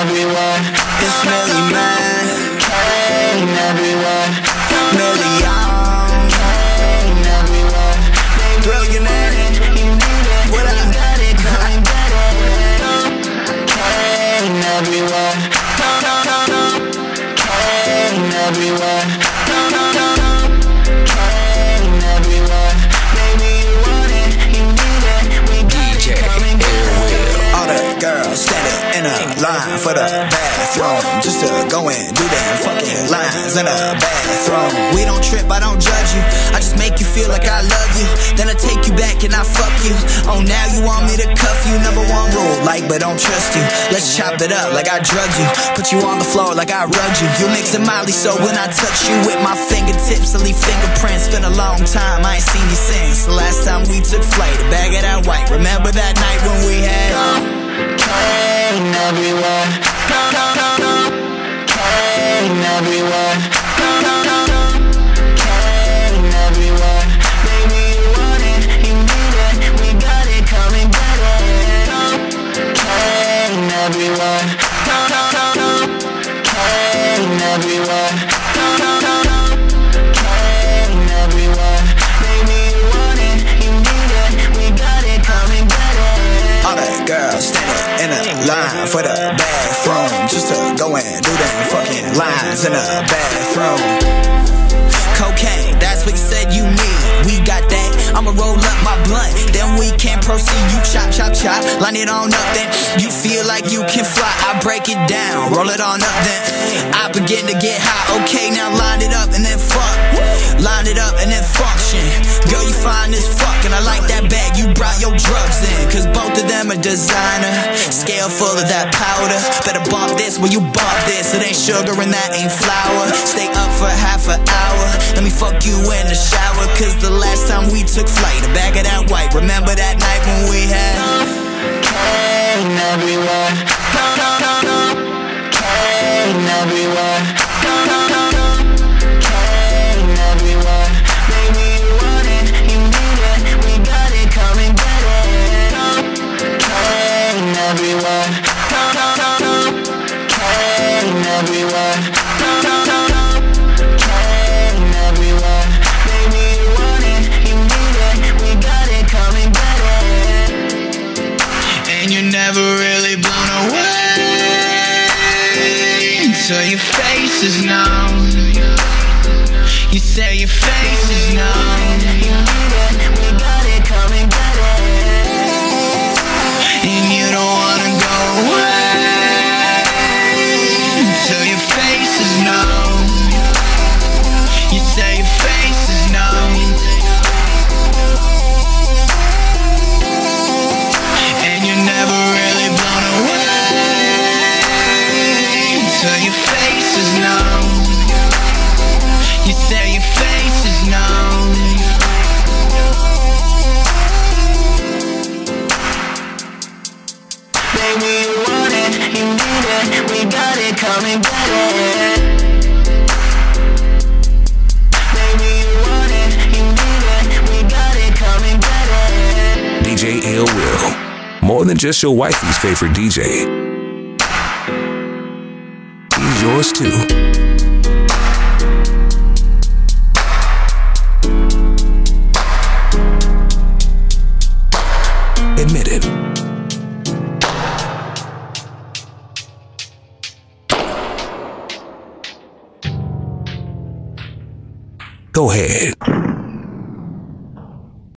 everywhere. It's Millie, man. Kane everywhere. Millie Young. Kane everywhere. Billionaire. What up? Kane everywhere. Kane everywhere. Kane everywhere. Baby, you want it, you need it. We got DJ it coming Airwheel. All the girls standing in a line for the bathroom, just to go and do them fucking lines in a bathroom. We don't trip, I don't judge you, I just make you feel like I love you. Then I take you back and I fuck you. Oh, now you want me to cuff you. Number one rule, like but don't trust you. Let's chop it up like I drugged you. Put you on the floor like I rugged you. You mixing Molly, so when I touch you with my fingertips, I leave fingerprints. Been a long time, I ain't seen you since the last time we took flight. A bag of that white, remember that night when we had Kane everywhere. Kane everywhere. Kane everywhere. Baby, you want it, you need it. We got it coming better. Kane everywhere. Kane everywhere. Kane everywhere. Baby, you want it, you need it. We got it coming better. all the girls standing in a line for the bathroom, just to go and do them fucking lines in a bathroom. Cocaine, that's what you said you need. We got that, I'ma roll up my blunt, then we can proceed. You chop, chop, chop, line it on up, then you feel like you can fly. I break it down, roll it on up, then I begin to get high. Okay, now line it up and then fuck. Line it up and then function. Girl, you fine as fuck, and I like that bag you brought your drugs in, cause both of them are designer. Scale full of that powder. Better bump this when you bump this. It ain't sugar and that ain't flour. Stay up for half an hour. Let me fuck you in the shower, cause the last time we took flight, a bag of that white. Remember that night when we had Kane everywhere. Kane everywhere. Kane everywhere. Baby, you want it, you need it. We got it coming better. Kane everywhere. Kane everywhere. Kane everywhere. Baby, you want it, you need it. We got it coming better. And you're never really blown away until your face is known. You say your face is known, We got it coming better. and you don't wanna go away until your face is known. You say your face is known, and you're never really blown away until your face is known. You say your face is known. Baby, you want it, you need it. We got it coming better. Baby, you want it, you need it. We got it coming better. DJ Airwheel. More than just your wifey's favorite DJ. He's yours too. Admit it. Go ahead.